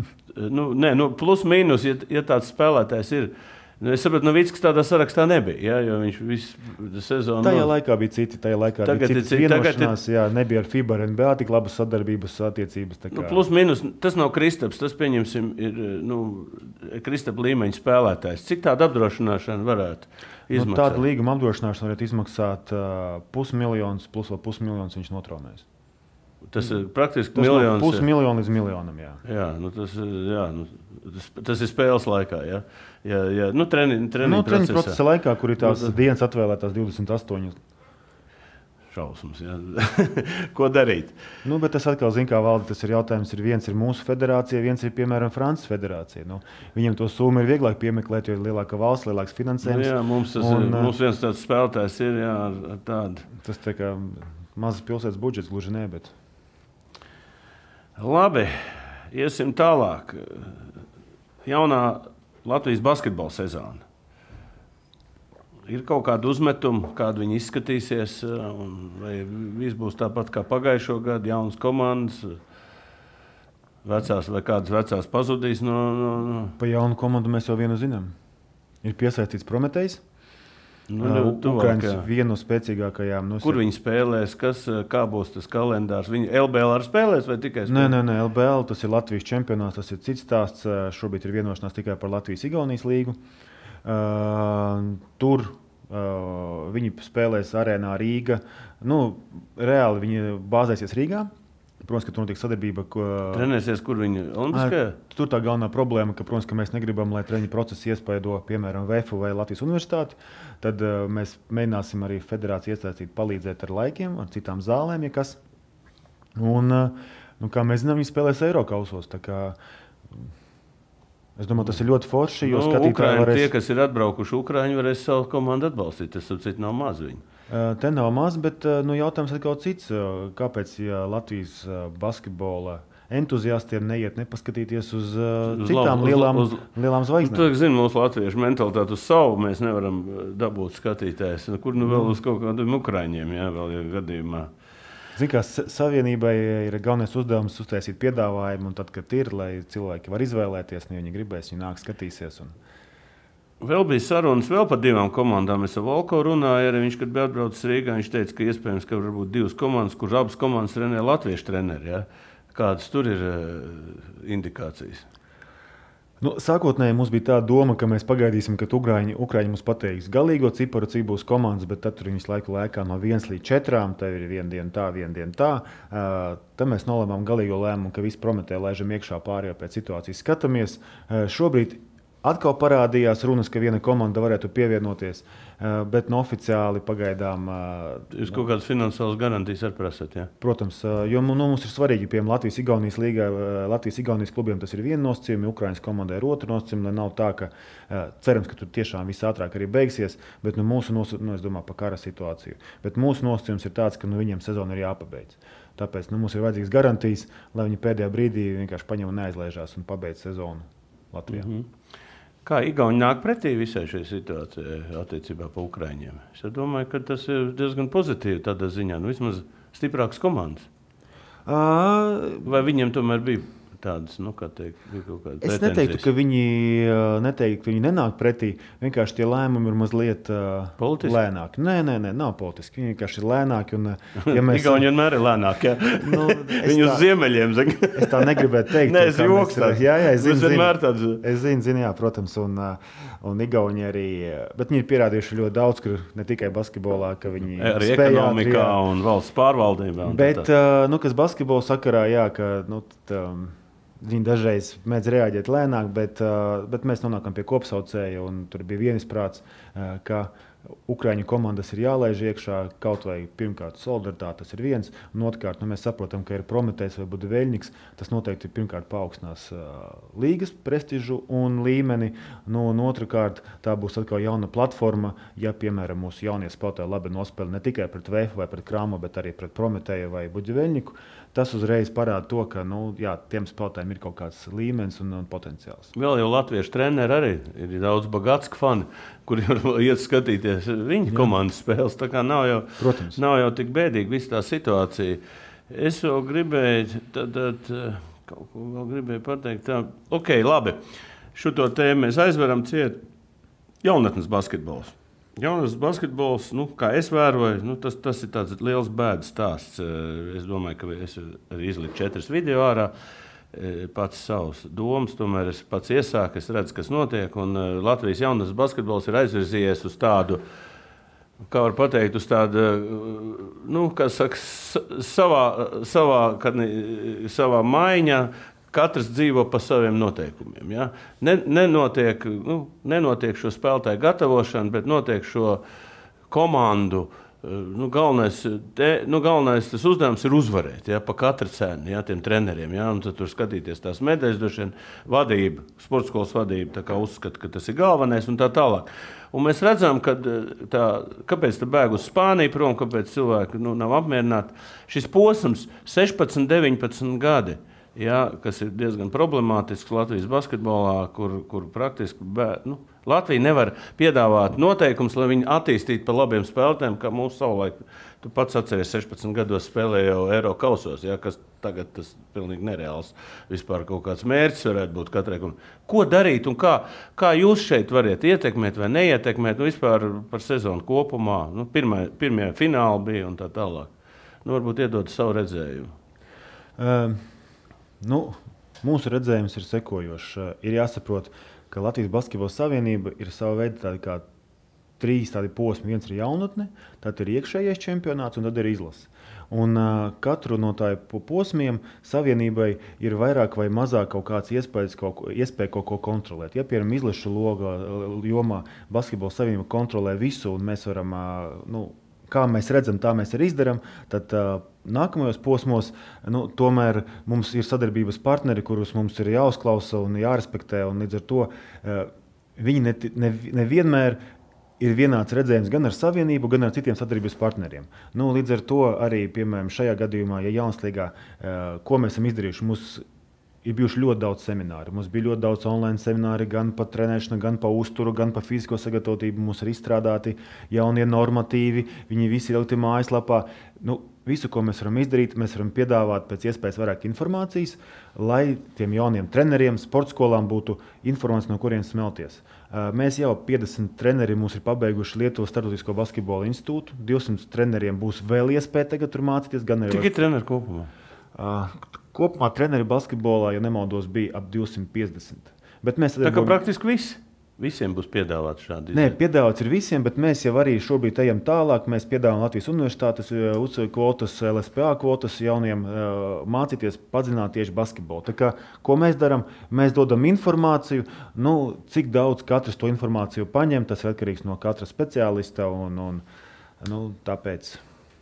nu, nē, nu, plus mīnus, ja, ja tāds spēlētājs ir. Nu, es saprotu, ka Vītskas tādā sarakstā nebija, ja, jo viņš visu sezonu... Tajā laikā bija citi, tajā laikā tagad bija citas vienošanās, ir... jā, nebija ar FIBA ar N B A tik labas sadarbības attiecības. Kā... Nu, plus mīnus, tas nav Kristaps, tas, pieņemsim, ir nu, Kristapa līmeņa spēlētājs. Cik tāda apdrošināšana varētu izmaksāt? Nu, tāda līguma apdrošināšana varētu izmaksāt uh, pusmiljons, plus vēl pusmiljons viņš notraumēs. Tas ir praktiski tas miljons. No pusmiljonu līdz miljonam, jā. Jā, nu tas, jā nu, tas, tas ir spēles laikā, jā. Jā, jā. Nu, treni, treni nu, treniņu procesā. procesa laikā, kur ir tās nu, dienas atvēlētās divdesmit astoņas. Šausmas, jā. Ko darīt? Nu, bet tas atkal, zin kā valda, tas ir jautājums, ir viens ir mūsu federācija, viens ir, piemēram, Francijas federācija. Nu, viņiem to summu ir vieglāk piemeklēt, jo ir lielāka valsts, lielāks finansējums. Nu, jā, mums, tas, un, mums viens tāds spēlētājs ir, jā, ar tādu. Tas tā kā mazas pilsētas budžets, gluži ne, bet... Labi, iesim tālāk. Jaunā Latvijas basketbola sezona. Ir kaut kāda uzmetuma, kāda viņi izskatīsies, un vai viss būs tāpat kā pagājušo gadu, jaunas komandas, vecās vai kādas vecās pazudīs no... no, no. Pa jaunu komandu mēs jau vienu zinām. Ir piesaistīts Prometejs. Nu, uh, Ukrainas vienu no spēcīgākajām. Nu, Kur viņi spēlēs, kas, kā būs tas kalendārs? Viņi L B L arī spēlēs vai tikai spēlēs? Nē, nē, nē, L B L tas ir Latvijas čempionāts, tas ir cits stāsts. Šobrīd ir vienošanās tikai par Latvijas-Igaunijas līgu. Uh, tur uh, viņi spēlēs arēnā Rīga. Nu, reāli viņi bāzēsies Rīgā. Protams, ka tur notiek sadarbība. Ko... Trenēsies, kur viņi Olimpiskajā? Tur tā galvenā problēma, ka, protams, ka mēs negribam, lai treniņu procesi iespaido, piemēram, V F U vai Latvijas universitāti. Tad uh, mēs mēģināsim arī federāciju iesaistīt, palīdzēt ar laikiem, ar citām zālēm, ja kas. Un, uh, nu, kā mēs zinām, viņi spēlēs Eirokausos. Tā kā, es domāju, tas ir ļoti forši, jo nu, skatītāji Ukraiņi, varēs... Tie, kas ir atbraukuši Ukraiņi, varēs savu komandu atbalstīt. Tas, cits, nav maz viņi. Te nav maz, bet nu, jautājums ir kaut cits. Kāpēc ja Latvijas basketbola entuziastiem neiet nepaskatīties uz, uz citām uz, lielām, uz, lielām zvaigznēm? Nu, zin, mūsu latviešu mentalitāti uz savu mēs nevaram dabūt skatītājs. Kur nu vēl uz kaut kādiem ukraiņiem, jā, vēl ja gadījumā. Zin, kā savienībai ir galvenais uzdevums uztaisīt piedāvājumu, un tad, kad ir, lai cilvēki var izvēlēties, ne viņi gribēs, viņi nāk skatīsies. Un... Vēl bija sarunas vēl par divām komandām. Es ar Volko runāju, arī viņš, kad bija atbraucis Rīgā, viņš teica, ka iespējams, ka varbūt divas komandas, kur abas komandas trenē latviešu treneri. Ja? Kādas tur ir indikācijas? Nu, sākotnēji mums bija tā doma, ka mēs pagaidīsim, kad Ukraiņi, Ukraiņi mums pateiks galīgo ciparu, cik būs komandas, bet tad tur viņas laiku laikā no viens līdz četrām, tad ir viena diena tā, viena diena tā. Uh, tad mēs nolēmām galīgo lēmumu, ka visi Prometē laižam iekšā pārējā pēc situācijas skatāmies. Uh, šobrīd atkal parādījās runas, ka viena komanda varētu pievienoties, bet no oficiāli pagaidām... Jūs kaut kādas finansiālas garantijas arī prasat, jā? Protams, jo nu, mums ir svarīgi, piemēram, Latvijas-Igaunijas līgā, Latvijas-Igaunijas klubiem tas ir viena nosacījuma, Ukrainas komandai ir otra nosacījuma, lai nav tā, ka cerams, ka tur tiešām viss ātrāk arī beigsies, bet nu, mūsu nosacījums, nu, es domāju par kara situāciju, bet mūsu nosacījums ir tāds, ka nu, viņiem sezona ir jāpabeidz. Tāpēc nu, mums ir vajadzīgas garantijas, lai viņi pēdējā brīdī vienkārši paņem un neaizlaižās un pabeidz sezonu Latvijā. Mm-hmm. Kā Igauni nāk pretī visai šai situācijai attiecībā par Ukraiņiem? Es domāju, ka tas ir diezgan pozitīvi tādā ziņā. Nu, vismaz stiprākas komandas. Uh, Vai viņiem tomēr bija tādas, nu, kā teikt, bija kaut kāda es neteiktu, ka viņi, neteiktu, ka viņi nenāk pretī. Vienkārši tie lēmumi ir mazliet uh, lēnāki. Nē, nē, nē, nav politiski. Viņi vienkārši ir lēnāki. Un, ja mēs... Igauni vienmēr ir lēnāki, jā. Nu, viņi uz ziemeļiem. Es tā negribētu teikt. Nē, es joks tāds. Jā, jā, es zinu, zinu. Tāds... Es zinu, zinu, jā, protams. Un, un Igauni arī, bet viņi ir pierādījuši ļoti daudz, kur ne tikai basketbolā, ka viņi arī ekonomikā jā. Un valsts pārvaldībā. Un bet, tā. Nu, kas basketbola sakarā, jā, ka, nu, tā, viņi dažreiz mēdz reaģēt lēnāk, bet, bet mēs nonākam pie kopsaucēja, un tur bija vienisprāts, ka Ukraiņu komandas ir jālaiž iekšā, kaut vai pirmkārt solidaritāte, tas ir viens, un otrkārt, nu, mēs saprotam, ka ir Prometējs vai Budiveļņiks, tas noteikti pirmkārt paaugstinās uh, līgas prestižu un līmeni, nu, un otrkārt, tā būs atkal jauna platforma, ja, piemēram, mūsu jaunie spēlētāji labi nospēlē ne tikai pret V F vai pret Krāmu, bet arī pret Prometēju vai Budiveļņiku, tas uzreiz parāda to, ka, nu, jā, tiem spēlētājiem ir kaut kāds līmenis un, un potenciāls. Vēl jau latviešu treneri arī ir daudz Bagātsku fani, kuri var iet skatīties viņa komandas spēles. Tā kā nav jau, Protams. Nav jau tik bēdīgi viss tā situācija. Es jau gribēju, tad, tad, kaut ko vēl gribēju pateikt. Tā, ok, labi, šito tēmu mēs aizveram ciet jaunatnes basketbols. Jaunatnes basketbols, nu, kā es vēroju, nu, tas, tas ir tāds liels bēdas stāsts. Es domāju, ka es arī izliku četras video ārā. Pats savus domas, tomēr es pats iesāku, es redzu, kas notiek, un Latvijas jaunatnes basketbols ir aizvirzījies uz tādu, kā var pateikt, uz tādu, nu, kā saka, savā, savā, kad, savā maiņā, katrs dzīvo pa saviem noteikumiem. Ja? Nenotiek, nu, nenotiek šo spēlētāju gatavošanu, bet notiek šo komandu. Nu, galvenais, te, nu, galvenais tas uzdevums ir uzvarēt, ja, pa katru cenu, ja, tiem treneriem. Ja, un tad tur skatīties tās medaļas, droši vien vadība, sportskolas vadība tā kā uzskata, ka tas ir galvenais un tā tālāk. Un mēs redzam, ka tā, kāpēc tā bēg uz Spāniju prom, kāpēc cilvēki nu, nav apmierināti. Šis posms sešpadsmit, deviņpadsmit gadi. Ja, kas ir diezgan problemātisks Latvijas basketbolā, kur, kur praktiski bē, nu, Latvija nevar piedāvāt noteikums, lai viņi attīstītu pa labiem spēlētājiem, kā mūsu savulaik. Tu pats atceries sešpadsmit gados spēlēja jau Eiro kausos, ja, kas tagad tas pilnīgi nereāls. Vispār kaut kāds mērķis varētu būt katrai. Ko darīt un kā, kā jūs šeit variet ietekmēt vai neietekmēt, nu, vispār par sezonu kopumā? Nu, pirmie, pirmie fināli bija un tā tālāk. Nu, varbūt iedot savu redzējumu. Um. Nu, mūsu redzējums ir sekojošs. Ir jāsaprot, ka Latvijas Basketbola Savienība ir sava veida tādi kā trīs tādi posmi. Viens ir jaunatne, tad ir iekšējais čempionāts un tad ir izlase. Un uh, katru no tādiem posmiem Savienībai ir vairāk vai mazāk kaut kāds iespējas, kaut, iespēja kaut ko kontrolēt. Ja, piemēram, izlašu logā jomā Basketbola Savienība kontrolē visu un mēs varam, uh, nu, kā mēs redzam, tā mēs arī izdaram, tad uh, nākamajos posmos nu, tomēr mums ir sadarbības partneri, kurus mums ir jāuzklausa un jārespektē, un līdz ar to uh, viņi ne, ne, nevienmēr ir vienāds redzējums gan ar Savienību, gan ar citiem sadarbības partneriem. Nu, līdz ar to arī, piemēram, šajā gadījumā, ja Jaunslīgā, uh, ko mēs esam izdarījuši, mums ir bijuši ļoti daudz semināru. Mums bija ļoti daudz online semināri gan par trenēšanu, gan par uzturu, gan par fizisko sagatavotību. Mums ir izstrādāti jaunie normatīvi, viņi visi ir ieliekti mājaslapā. Nu, visu, ko mēs varam izdarīt, mēs varam piedāvāt pēc iespējas vairāk informācijas, lai tiem jauniem treneriem, sportskolām būtu informācija, no kurienes smelties. Mēs jau piecdesmit treneri mums ir pabeiguši Lietuvas Startautisko basketbola institūtu. divsimt treneriem būs vēl iespēja tagad tur mācīties. Cik ir treneri kopumā? Kopumā treneri basketbolā, ja nemaldos, bija ap divsimt piecdesmit. Bet mēs tā kā praktiski visi? Visiem būs piedāvāts šādi? Nē, piedāvāts ir visiem, bet mēs jau arī šobrīd ejam tālāk. Mēs piedāvājam Latvijas universitātes kvotas, L S P A kvotas jauniem mācīties, padzināt tieši basketbolu. Tā kā, ko mēs darām? Mēs dodam informāciju. Nu, cik daudz katrs to informāciju paņem, tas ir atkarīgs no katra speciālista. Un, un, nu, tāpēc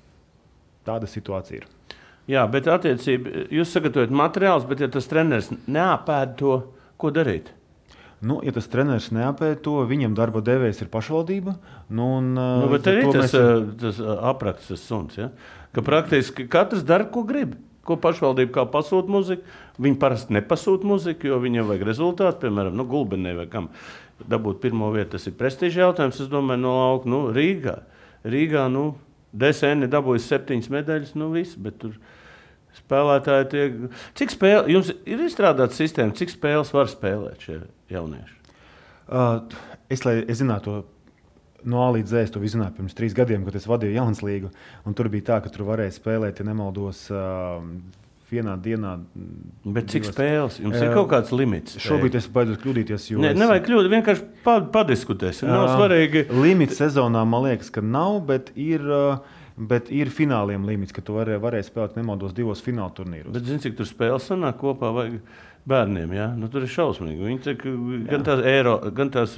tāda situācija ir. Jā, bet attiecība, jūs sagatavojat materiālus, bet ja tas treneris neapēd to, ko darīt? Nu, ja tas treneris neapēd to, viņam darba devējs ir pašvaldība. Nu, un, nu, bet arī tas, mēs... tas apraksts, tas suns, ja? Ka praktiski katrs dara, ko grib. Ko pašvaldība kā pasūta muziku, viņi parasti nepasūta muziku, jo viņam vajag rezultātu, piemēram, nu, Gulbenē vai kam. Dabūt pirmo vietu, tas ir prestiža jautājums, es domāju, no lauka, nu, Rīgā. Rīgā, nu, D S N dabūjas septiņas medaļas, nu, viss, bet tur spēlētāji tiek... Cik spēle, jums ir izstrādāta sistēma, cik spēles var spēlēt šie jaunieši? Uh, es, lai es zinātu to no A līdz Z, es to visu zināju pirms trīs gadiem, kad es vadīju Jaunas līgu, un tur bija tā, ka tur varēja spēlēt, ja nemaldos, uh, vienā dienā... Bet cik divas... spēles? Jums uh, ir kaut kāds limits? Šobrīd es baidos kļūdīties, jo... Ne, es... Nevajag kļūt, vienkārši padiskutēsim. Nav uh, svarīgi... Limits sezonā, man liekas, ka nav, bet ir... Uh, Bet ir fināliem limits, ka tu varēji varēja spēlēt nemaldos divos fināla turnīros. Bet zini, cik tur spēles sanāk kopā vajag bērniem, ja? Nu, tur ir šausmīgi. Viņi tek, gan tās eiro, gan tās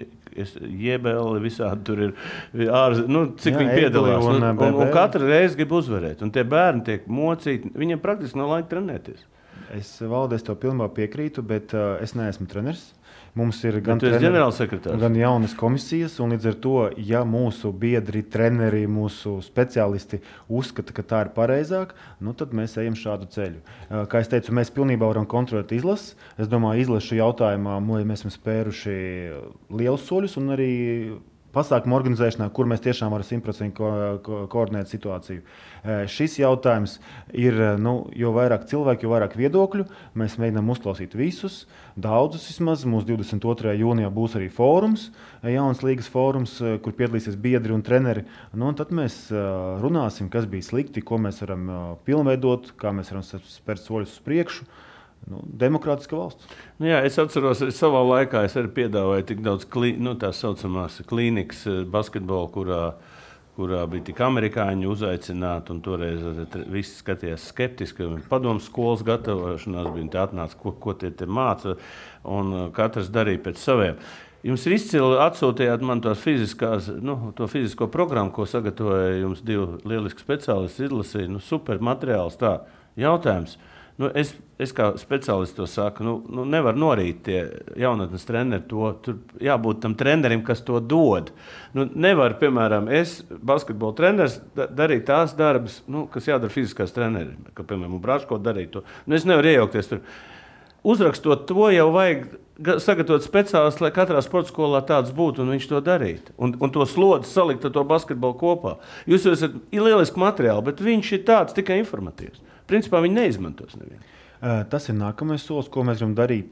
J B L visādi tur ir ārz, nu, cik jā, viņi piedalās. Un, un, un, un katru reizi grib uzvarēt. Un tie bērni tiek mocīti, viņiem praktiski nav laika trenēties. Es, Valde, es tev pilnībā piekrītu, bet uh, es neesmu treneris. Mums ir gan, treneri, gan jaunas komisijas, un līdz ar to, ja mūsu biedri, treneri, mūsu speciālisti uzskata, ka tā ir pareizāk, nu, tad mēs ejam šādu ceļu. Kā es teicu, mēs pilnībā varam kontrolēt izlases. Es domāju, izlašu jautājumā mēs esam spēruši lielus soļus un arī pasākumu organizēšanā, kur mēs tiešām varam simtprocentīgi ko, ko, koordinēt situāciju. E, šis jautājums ir, nu, jo vairāk cilvēku, jo vairāk viedokļu. Mēs mēģinām uzklausīt visus, daudzus vismaz. Mūsu divdesmit otrajā jūnijā būs arī fórums, jaunas līgas fórums, kur piedalīsies biedri un treneri. Nu, un tad mēs runāsim, kas bija slikti, ko mēs varam pilnveidot, kā mēs varam spērt soļus uz priekšu. Nu, demokrātiska valsts. Nu jā, es atceros, es savā laikā es arī piedāvāju tik daudz klī, nu, tās saucamās klīnikas basketbolu, kurā, kurā bija tik amerikāņi uzaicināti, un toreiz visi skatījās skeptiski. Padomu skolas gatavošanās bija, tā atnāca, ko, ko tie te māca, un katrs darīja pēc saviem. Jums ir izcili atsūtījāt man tās fiziskās, nu, to fizisko programmu, ko sagatavoja jums divi lieliski speciālisti izlasīja. Nu, super materiāls tā. Jautājums. Nu, es, es kā speciālists to saku, nu, nu nevar norīt tie jaunatnes treneri to, tur jābūt tam trenerim, kas to dod. Nu, nevar, piemēram, es, basketbola treneris, da, darīt tās darbas, nu, kas jādara fiziskās treneri, ka, piemēram, Braško darīt to. Nu, es nevaru iejaukties tur. Uzrakstot to jau vajag sagatavot speciālistu, lai katrā sporta skolā tāds būtu un viņš to darītu. Un, un to slodzi salikt ar to basketbolu kopā. Jūs esat lieliski materiāli, bet viņš ir tāds tikai informatīvs. Principā viņi neizmantos nevienu. Tas ir nākamais solis, ko mēs gribam darīt.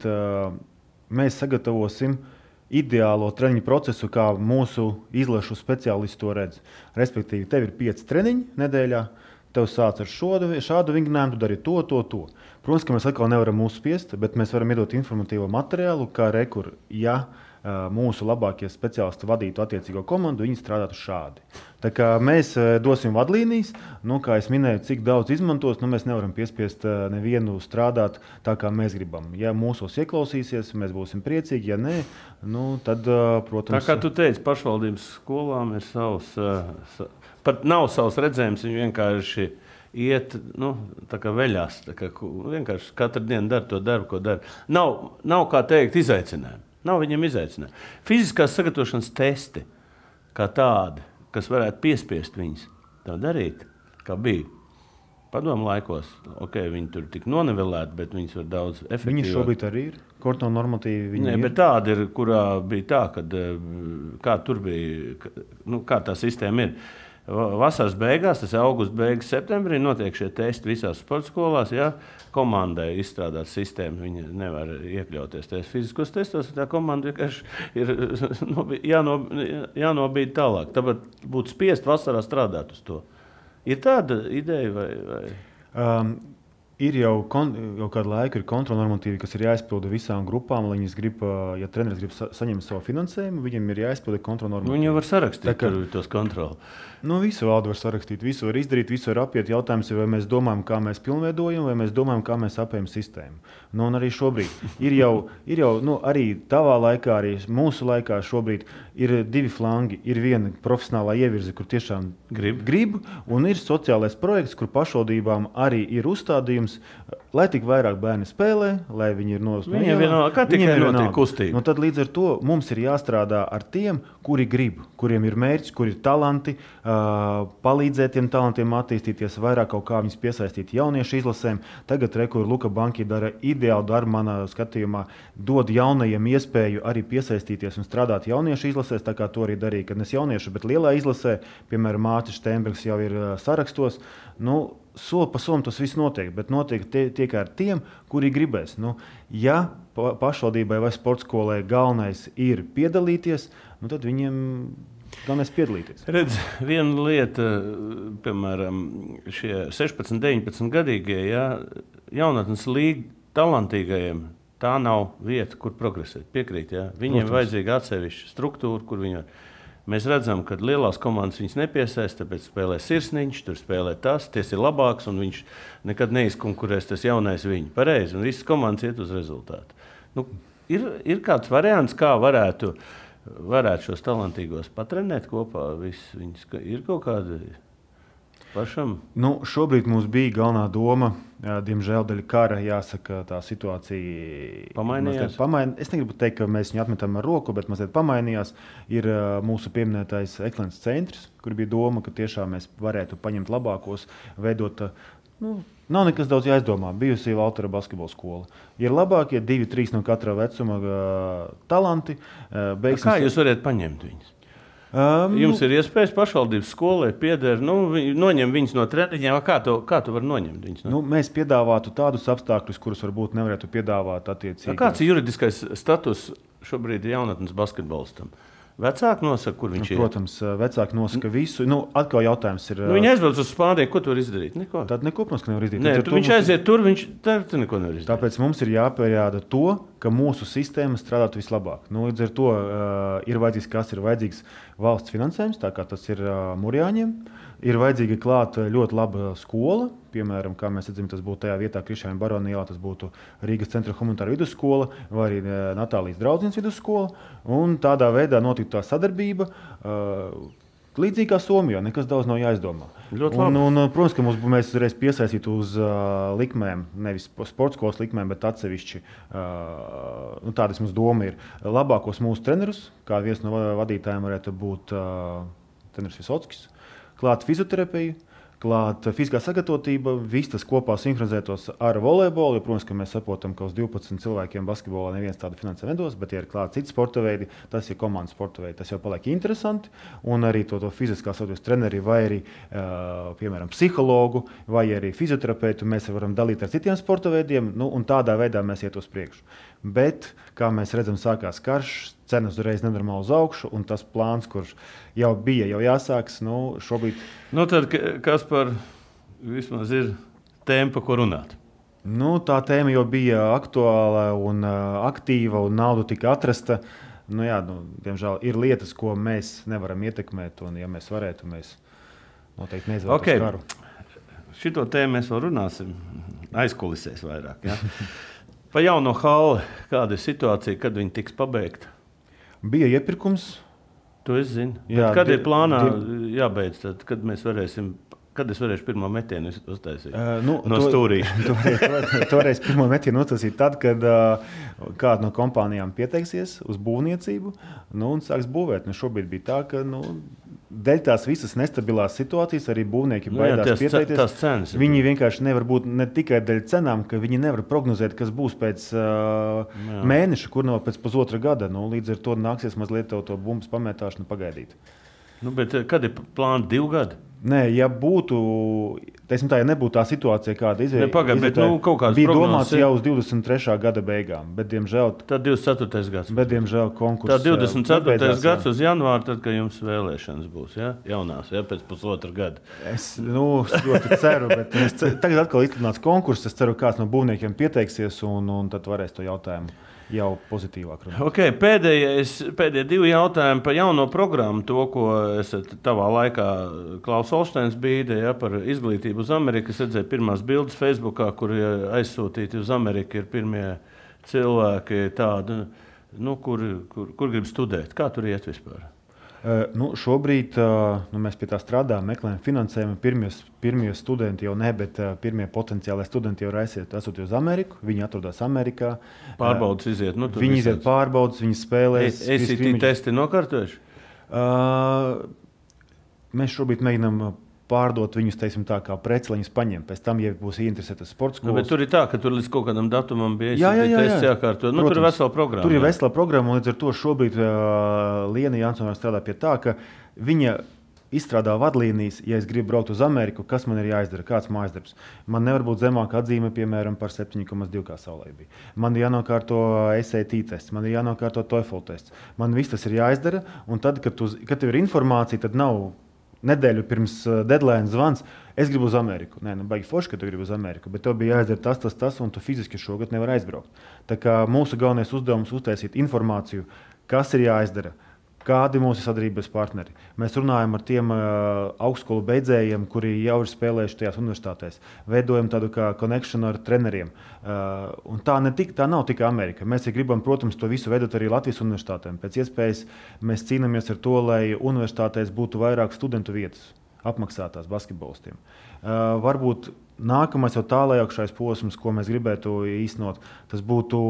Mēs sagatavosim ideālo treniņu procesu, kā mūsu izlašu speciālisti to redz. Respektīvi, tev ir pieci treniņi nedēļā, tev sāc ar šādu, šādu vingrinājumu, tu dari to, to, to. Protams, ka mēs atkal nevaram uzspiest, bet mēs varam iedot informatīvo materiālu, kā rekur, ja mūsu labākie speciālisti vadītu attiecīgo komandu, viņi strādātu šādi. Tā kā mēs dosim vadlīnijas, nu, kā es minēju, cik daudz izmantos, nu, mēs nevaram piespiest nevienu strādāt tā, kā mēs gribam. Ja mūsos ieklausīsies, mēs būsim priecīgi, ja nē, nu, tad, protams... Tā kā tu teici, pašvaldības skolām ir savs, pat nav savs redzējums, viņi vienkārši iet, nu, tā kā veļās, tā kā vienkārši katru dienu dara to darbu, ko dara. Nav, nav kā teikt, izaicinājumu. Nav viņam izaicinājumi. Fiziskās sagatavošanas testi, kā tādi, kas varētu piespiest viņus tā darīt, kā bija. padomu laikos, ok, viņi tur tik nonivelēti, bet viņas var daudz efektīvāk. Viņi šobrīd arī ir, korto normatīvi. Nē, bet tāda ir, kurā bija tā, kad, kā tur bija, nu, kā tā sistēma ir. Vasaras beigās, tas ir augusta beigas, septembrī, notiek šie testi visās sporta skolās. Ja komandai izstrādāt sistēmu, viņi nevar iekļauties tajos fiziskos testos, tā komanda vienkārši ir jānobīd tālāk. Tāpēc būtu spiest vasarā strādāt uz to. Ir tāda ideja vai... vai? Um, ir jau, kon, jau kādu laiku ir kontrolnormatīvi, kas ir jāizpilda visām grupām, lai viņas grib, ja treneris grib sa saņemt savu finansējumu, viņam ir jāizpilda kontrolnormatīvi. Viņi jau var sarakstīt tā, ka, tos kontroli. Nu, visu valdu var sarakstīt, visu var izdarīt, visu var apiet. Jautājums ir, vai mēs domājam, kā mēs pilnveidojam, vai mēs domājam, kā mēs apējam sistēmu. Nu, un arī šobrīd ir jau, ir jau nu, arī tavā laikā, arī mūsu laikā šobrīd ir divi flangi. Ir viena profesionālā ievirze, kur tiešām grib, grib un ir sociālais projekts, kur pašvaldībām arī ir uzstādījums, lai tik vairāk bērni spēlē, lai viņi ir nos... Viņiem vienalga, kā tikai notiek kustība. Nu, tad līdz ar to mums ir jāstrādā ar tiem, kuri grib, kuriem ir mērķis, kuri ir talanti, uh, palīdzēt tiem talantiem attīstīties, vairāk kaut kā viņus piesaistīt jauniešu izlasēm. Tagad rekur Luka Banki dara ideālu darbu, manā skatījumā, dod jaunajiem iespēju arī piesaistīties un strādāt jauniešu izlasēs, tā kā to arī darīja, kad nes jauniešu, bet lielā izlasē, piemēram, Mātis Steinbergs jau ir uh, sarakstos, nu, soli pa solim tas viss notiek, bet notiek tikai ar tiem, kuri gribēs. Nu, ja pa pašvaldībai vai sportskolai galvenais ir piedalīties, nu, tad viņiem galvenais piedalīties. Redz, viena lieta, piemēram, šie sešpadsmit, deviņpadsmit gadīgie, ja, jaunatnes līga talantīgajiem, tā nav vieta, kur progresēt. Piekrīt, ja? Viņiem Protams. Vajadzīga atsevišķa struktūra, kur viņi var. Mēs redzam, ka lielās komandas viņas nepiesaista, tāpēc spēlē Sirsniņš, tur spēlē tas, ties ir labāks, un viņš nekad neizkonkurēs tas jaunais viņu. Pareizi, un visas komandas iet uz rezultātu. Nu, ir, ir kāds variants, kā varētu, varētu šos talantīgos patrenēt kopā? Viss, viņas, ir kaut kāda pašam? Nu, šobrīd mums bija galvenā doma, jā, diemžēl dēļ kara, jāsaka, tā situācija pamainījās. Pamain... Es negribu teikt, ka mēs viņu atmetam ar roku, bet mazliet pamainījās. Ir uh, mūsu pieminētais Ekscelences centrs, kur bija doma, ka tiešām mēs varētu paņemt labākos, veidot, uh, nu, nav nekas daudz jāizdomā. Bijusī Valtera basketbola skola. Ir labākie divi, trīs no katra vecuma uh, talanti. Uh, beigsim... Kā jūs varētu paņemt viņus? Um, Jums ir iespējas pašvaldības skolai pieder, nu, vi, noņem viņus no treniņiem, kā tu, kā tu var noņemt viņus? No? Nu, mēs piedāvātu tādus apstākļus, kurus varbūt nevarētu piedāvāt attiecīgi. Kāds ir juridiskais status šobrīd jaunatnes basketbolistam? Vecāki nosaka, kur viņš nu, ir? Protams, vecāki nosaka visu. Nu, atkal jautājums ir... Nu, viņi aizbrauc uz Spāniju, ko tu var izdarīt? Neko. Tad neko, protams, ka nevar izdarīt. Nē, tu, viņš aiziet tur, viņš tā, tu neko nevar izdarīt. Tāpēc mums ir jāpierāda to, ka mūsu sistēma strādātu vislabāk. Nu, līdz ar to uh, ir vajadzīgs, kas ir vajadzīgs valsts finansējums, tā kā tas ir uh, Murjāņiem. Ir vajadzīga klāt ļoti laba skola, piemēram, kā mēs redzam, tas būtu tajā vietā Krišāņa Barona ielā, tas būtu Rīgas centra humanitāra vidusskola vai arī Natālijas draudzības vidusskola. Un tādā veidā notiktu tā sadarbība. Uh, Līdzīgi kā Somijā, nekas daudz nav jāizdomā. Un, un, protams, ka mums, mēs reiz piesaistītu uz uh, likmēm, nevis sportskolas likmēm, bet atsevišķi, uh, nu, tādas mums doma ir, labākos mūsu trenerus, kā viens no vadītājiem varētu būt uh, treneris Visockis, klāt fizioterapiju, klāt fiziskā sagatavotība, viss tas kopā sinhronizētos ar volejbolu, jo, protams, ka mēs saprotam, ka uz divpadsmit cilvēkiem basketbolā neviens tādu finansējumu nedos, bet, ja ir klāt citi sporta veidi, tas ir komandas sporta veidi, tas jau paliek interesanti, un arī to, to fiziskā sagatavoties treneri vai arī, uh, piemēram, psihologu vai arī fizioterapeitu mēs varam dalīt ar citiem sporta veidiem, nu, un tādā veidā mēs iet uz priekšu. Bet, kā mēs redzam, sākās karš, cenas uzreiz nenormāli uz augšu, un tas plāns, kurš jau bija, jau jāsāks, nu, šobrīd... Nu, tad, kas par vismaz ir tēma, pa ko runāt? Nu, tā tēma jau bija aktuāla un uh, aktīva, un nauda tika atrasta. Nu, jā, nu, diemžēl ir lietas, ko mēs nevaram ietekmēt, un ja mēs varētu, mēs noteikti neizvēlētu okay. uz karu. Šito tēmu mēs vēl runāsim aizkulisēs vairāk, ja? Pa jauno halli, kāda ir situācija, kad viņi tiks pabeigta? Bija iepirkums. To es zinu. Jā, Bet kad di- ir plānā di- jābeidz, tad, kad mēs varēsim, kad es varēšu pirmo metienu uztaisīt Uh, nu, no to- stūrīša? Toreiz, toreiz pirmo metienu uztaisīt tad, kad uh, kāda no kompānijām pieteiksies uz būvniecību, nu, un sāks būvēt. Nu, šobrīd bija tā, ka nu, dēļ tās visas nestabilās situācijas arī būvnieki Nu jā, baidās tās, pieteikties. tās cenas. Viņi vienkārši nevar būt ne tikai dēļ cenām, ka viņi nevar prognozēt, kas būs pēc uh, mēneša, kur nav pēc pusotra gada. Nu, līdz ar to nāksies mazliet to, to bumbas pamētāšanu pagaidīt. Nu, bet kad ir plāni divi gadi? Nē, ja būtu, teiksim tā, ja nebūtu tā situācija, kāda izvēle, Ne, pagaid, bet, nu, kaut kādas bija prognozes domāts ir? jau uz divdesmit trešā gada beigām, bet, diemžēl, Tad divdesmit ceturtais gads. bet, diemžēl konkurss Tā divdesmit ceturtais beidzās, gads jā. uz janvāru, tad, kad jums vēlēšanas būs, ja? Jaunās, ja? Pēc pusotra gada. Es, nu, es ļoti ceru, bet es ceru, tagad atkal izsludināts konkurss. Es ceru, ka kāds no būvniekiem pieteiksies un, un tad varēs to jautājumu jau pozitīvāk runāt. Okay, pēdējais, pēdējie divi jautājumi par jauno programmu, to, ko esat tavā laikā Klaus Olšteins bīda, ja, par izglītību uz Ameriku. Es redzēju pirmās bildes Facebookā, kur aizsūtīti uz Ameriku ir pirmie cilvēki tādi, nu, kur, kur, kur grib studēt. Kā tur iet vispār? Uh, nu, šobrīd uh, nu, mēs pie tā strādājam, meklējam finansējumu. Pirmie, pirmie studenti jau ne, bet uh, pirmie potenciālai studenti jau aiziet uz Ameriku. Viņi atrodas Amerikā. Pārbaudas iziet. Nu, viņi iziet pārbaudas, viņi spēlēs. A C T testi nokārtojuši? Uh, mēs šobrīd mēģinām pārdot viņus, teiksim tā, kā preci, lai viņus paņem. Pēc tam, ja būs ieinteresētas sports skolas. Nu, bet tur ir tā, ka tur līdz kaut kādam datumam bija jā, jā, jā, jā. jākārto. Nu, tur ir vesela programma. Tur ir vesela programma, un līdz ar to šobrīd uh, Liena Jansona strādā pie tā, ka viņa izstrādā vadlīnijas, ja es gribu braukt uz Ameriku, kas man ir jāizdara, kāds mājasdarbs. Man nevar būt zemāka atzīme, piemēram, par septiņi komats divi, kā saulē bija. Man ir jānokārto S A T tests, man ir jānokārto TOEFL tests. Man viss tas ir jāizdara, un tad, kad, tu, kad tev ir informācija, tad nav nedēļu pirms deadline zvans, es gribu uz Ameriku. Nē, nu, baigi forši, ka tu gribi uz Ameriku, bet tev bija jāizdara tas, tas, tas, un tu fiziski šogad nevar aizbraukt. Tā kā mūsu galvenais uzdevums uztaisīt informāciju, kas ir jāizdara, kādi mūsu sadarbības partneri. Mēs runājam ar tiem uh, augstskolu beidzējiem, kuri jau ir spēlējuši tajās universitātēs. Veidojam tādu kā connection ar treneriem. Uh, un tā, tik, tā nav tikai Amerika. Mēs gribam, protams, to visu veidot arī Latvijas universitātēm. Pēc iespējas mēs cīnāmies ar to, lai universitātēs būtu vairāk studentu vietas apmaksātās basketbolistiem. Uh, varbūt nākamais jau tālākais posms, ko mēs gribētu īstenot, tas būtu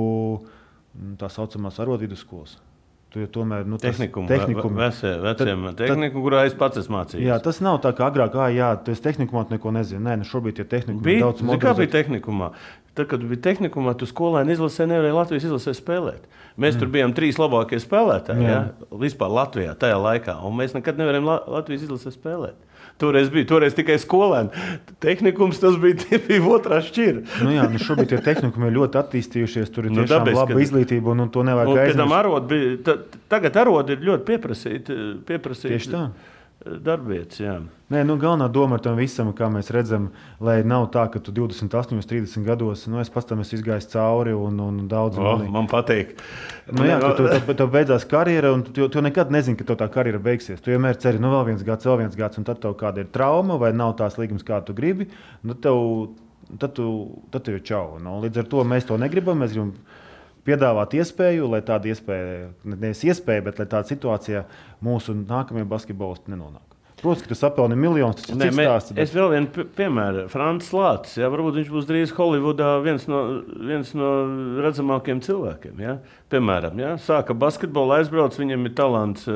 tā saucamās arodvidusskolas. Tu jau tomēr, nu, tehnikumi, vesie, veciem tehnikum, kurā es pats esmu mācījies. Jā, tas nav tā kā agrāk, ā, jā, tu esi tehnikumā, tu neko nezini. Nē, nu šobrīd ir tehnikumi bija, daudz modernizēt. Kā bija tehnikumā? Tad, kad bija tehnikumā, tu skolēni izlasē nevarēja Latvijas izlasē spēlēt. Mēs mm. tur bijām trīs labākie spēlētāji, jā. Ja? Vispār Latvijā tajā laikā, un mēs nekad nevarējām Latvijas izlasē spēlēt. Toreiz bija toreiz tikai skolēni. Tehnikums tas bija, bija otrā šķira. Nu jā, nu šobrīd tie tehnikumi ir ļoti attīstījušies, tur ir nu, tiešām dabis, laba kad... izglītība, un to nevajag aizmirst. Arod bija, ta, tagad arodi ir ļoti pieprasīti. Pieprasīt Tieši tā. Darbvietas, jā. Nē, nu, galvenā doma ar tam visam, kā mēs redzam, lai nav tā, ka tu divdesmit astoņos, trīsdesmit gados, nu, es pats tam esmu izgājis cauri un, un daudz. Oh, man patīk. Nu, jā, ka tu, tu, tu beidzās karjera un tu, tu nekad nezini, ka tev tā karjera beigsies. Tu vienmēr ceri, nu, vēl viens gads, vēl viens gads, un tad tev kāda ir trauma vai nav tās līgums, kā tu gribi, nu, tev, tad, tu, tad tev ir čau. Nu, līdz ar to mēs to negribam, mēs gribam piedāvāt iespēju, lai tāda iespēja, nevis iespēja, bet lai tāda situācija mūsu nākamie basketbolisti nenonāk. Protams, ka tu sapelni miljonus, tas ir cits stāsts. Bet... Es vēl vienu piemēru. Frants Lācis, ja, varbūt viņš būs drīz Holivudā viens no, viens no redzamākiem cilvēkiem. Ja. Piemēram, ja, sāka basketbolu, aizbrauc, viņam ir talants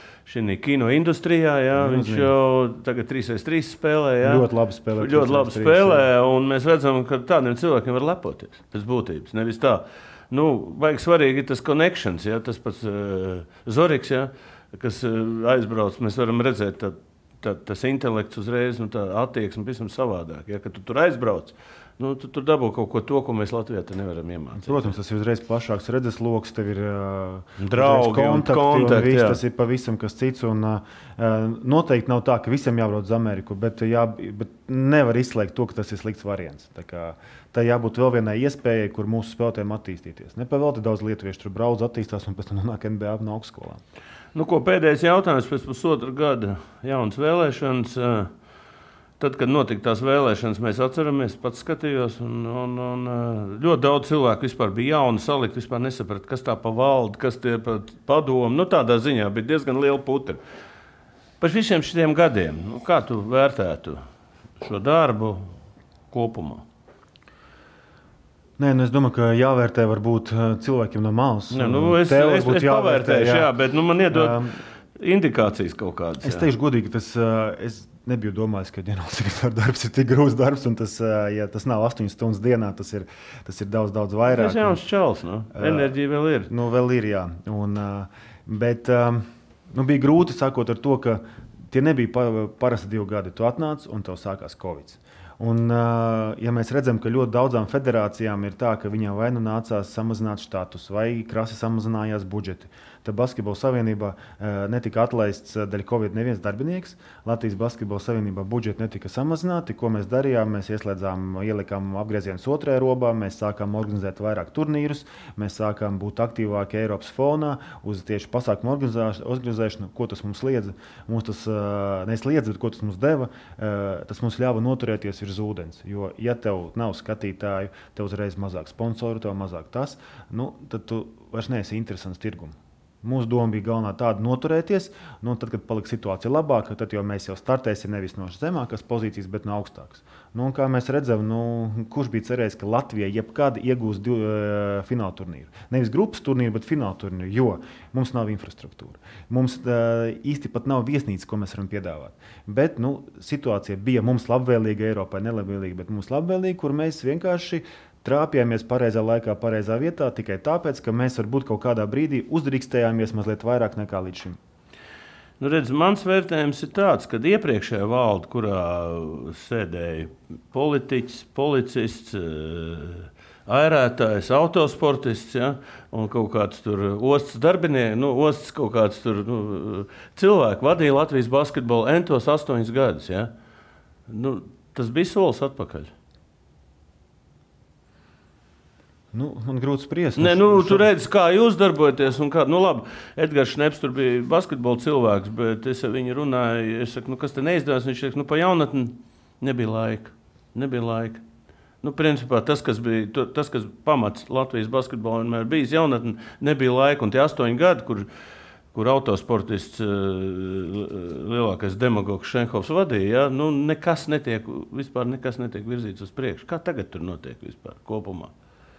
šī kino industrijā. Ja, viņš jau tagad trīs pret trīs spēlē. Ja. Ļoti labi spēlē. Ļoti labi spēlē, un mēs redzam, ka tādiem cilvēkiem var lepoties pēc būtības. Nevis tā. Nu, baigi svarīgi ir tas connections, ja, tas pats uh, Zoriks, ja, kas uh, aizbrauc, mēs varam redzēt, tā, tā, tas intelekts uzreiz un tā attieksme visam savādāk. Ja, kad tu tur aizbrauc, nu, tu tur dabū kaut ko to, ko mēs Latvijā te nevaram iemācīt. Protams, tas ir uzreiz plašāks redzesloks, tev ir uh, draugi kontakti un kontakti, un viss, jā. Tas ir pavisam kas cits. Un, uh, noteikti nav tā, ka visiem jābrauc uz Ameriku, bet, jā, bet nevar izslēgt to, ka tas ir slikts variants. Tā kā, tā jābūt vēl vienai iespējai, kur mūsu spēlētājiem attīstīties. Nepavēlti daudz lietuviešu tur brauc, attīstās un pēc tam nonāk N B A no augstskolām. Nu, ko pēdējais jautājums pēc pusotra gada jaunas vēlēšanas. Tad, kad notika tās vēlēšanas, mēs atceramies, pats skatījos, un, un, un ļoti daudz cilvēku vispār bija jauni, salikt, vispār nesaprat, kas tā pa valdi, kas tie pa padomu. Nu, tādā ziņā bija diezgan liela putra. Par visiem šiem gadiem, nu, kā tu vērtētu šo darbu kopumā? Nē, nu es domāju, ka jāvērtē varbūt cilvēkiem no malas. Ne, nu, es es, es pavērtēšu, jā. jā, bet nu, man iedod, um, indikācijas kaut kādas. Es teikšu godīgi, tas es nebiju domājis, ka ģenerālsekretāra darbs ir tik grūts darbs, un tas, ja tas nav astoņas stundas dienā, tas ir, tas ir daudz, daudz vairāk. Tas jauns čals, nu. Enerģija vēl ir. Nu, vēl ir, jā. Un, bet nu, bija grūti sākot ar to, ka tie nebija parasti divi gadi. Tu atnāc un tev sākās Covid. Un, ja mēs redzam, ka ļoti daudzām federācijām ir tā, ka viņām vai nu nācās samazināt štatus, vai krasi samazinājās budžeti, tad Basketbola savienībā netika atlaists dēļ Covid neviens darbinieks. Latvijas Basketbola savienībā budžeti netika samazināti. Ko mēs darījām? Mēs ieslēdzām, ielikām apgriezienus otrajā robā, mēs sākām organizēt vairāk turnīrus, mēs sākām būt aktīvāki Eiropas fonā uz tieši pasākumu organizēšanu. Ko tas mums liedza? Mums tas nesliedza, bet ko tas mums deva? Tas mums ļāva noturēties virs ūdens. Jo, ja tev nav skatītāju, tev uzreiz mazāk sponsoru, tev mazāk tas, nu, tad tu vairs neesi interesants tirgumu. Mūsu doma bija galvenā tāda noturēties, nu, tad, kad paliks situācija labāka, tad jau mēs jau startēsim nevis no zemākās pozīcijas, bet no augstākas. Nu, kā mēs redzam, nu, kurš bija cerējis, ka Latvija jebkad iegūs div, uh, fināla turnīru. Nevis grupas turnīru, bet fināla turnīru, jo mums nav infrastruktūra. Mums uh, īsti pat nav viesnīca, ko mēs varam piedāvāt. Bet nu, situācija bija mums labvēlīga, Eiropai nelabvēlīga, bet mums labvēlīga, kur mēs vienkārši trāpījāmies pareizā laikā, pareizā vietā tikai tāpēc, ka mēs varbūt kaut kādā brīdī uzdrīkstējāmies mazliet vairāk nekā līdz šim. Nu, redz, mans vērtējums ir tāds, ka iepriekšējā valde, kurā sēdēja politiķis, policists, airētājs, autosportists, ja, un kaut kāds tur ostas darbinieki, nu, ostas kaut kāds tur nu, cilvēki vadīja Latvijas basketbolu entos astoņus gadus. Ja. Nu, tas bija solis atpakaļ. Nu, man grūti spriest. Nē, nu, tu redzi, kā jūs darbojaties. Un kā, nu, labi, Edgars Šneps tur bija basketbola cilvēks, bet es ar viņu runāju. Es saku, nu, kas te neizdevās? Viņš saka, nu, pa jaunatni nebija laika. Nebija laika. Nu, principā, tas, kas bija, tas, kas pamats Latvijas basketbola vienmēr bijis jaunatni, nebija laika. Un tie astoņi gadi, kur, kur autosportists lielākais demagogs Šenhovs vadīja, ja, nu, nekas netiek, vispār nekas netiek virzīts uz priekšu. Kā tagad tur notiek vispār kopumā?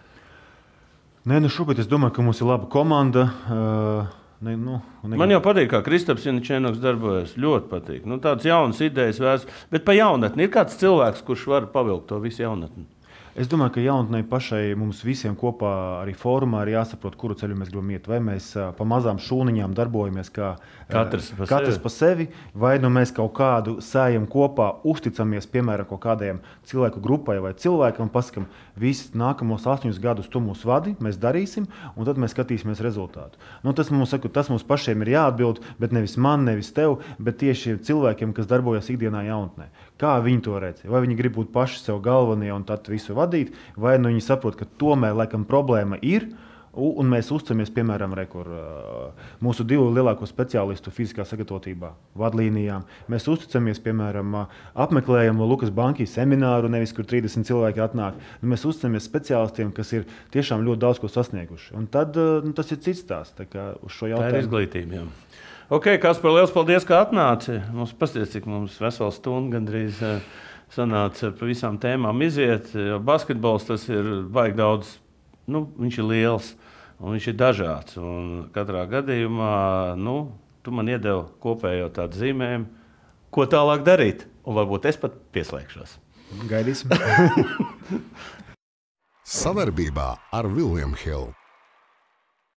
Nē, nu šobrīd es domāju, ka mums ir laba komanda. Uh, ne, nu, ne... Man jau patīk, kā Kristaps Janičēnoks darbojas. Ļoti patīk. Nu, tādas jaunas idejas vērst. Bet pa jaunatni ir kāds cilvēks, kurš var pavilkt to visu jaunatni? Es domāju, ka jaunatnei pašai mums visiem kopā arī fórumā ir jāsaprot, kuru ceļu mēs gribam iet. Vai mēs uh, pa mazām šūniņām darbojamies kā katrs pa, katrs pa sevi, vai nu mēs kaut kādu sējam kopā, uzticamies, piemēram, kaut kādiem cilvēku grupai vai cilvēkam un pasakam, visus nākamos astoņus gadus tu mūs vadi, mēs darīsim, un tad mēs skatīsimies rezultātu. Nu, tas, mums, saku, tas mums pašiem ir jāatbild, bet nevis man, nevis tev, bet tieši cilvēkiem, kas darbojas ikdienā jaunatnē. Kā viņi to redz? Vai viņi grib būt paši sev galvenie un tad visu vadīt, vai nu viņi saprot, ka tomēr laikam problēma ir, un mēs uzticamies, piemēram, rekur, mūsu divu lielāko speciālistu fiziskā sagatavotībā, vadlīnijām. Mēs uzticamies, piemēram, apmeklējam Lukas Banki semināru, nevis kur trīsdesmit cilvēki atnāk. Mēs uzticamies speciālistiem, kas ir tiešām ļoti daudz ko sasnieguši. Un tad nu, tas ir cits tās, tā kā uz šo jautājumu. Tā ir izglītība, jā. Ok, Kaspar, liels paldies, ka atnāci. Mums pasties, cik mums vesela stunda gandrīz sanāca pa visām tēmām iziet. Basketbols tas ir baigi daudz, nu, viņš ir liels un viņš ir dažāds. Un katrā gadījumā, nu, tu man iedevi kopējo tādu zīmējumu, ko tālāk darīt. Un varbūt es pat pieslēgšos. Gaidīsim. Savarbībā ar William Hill.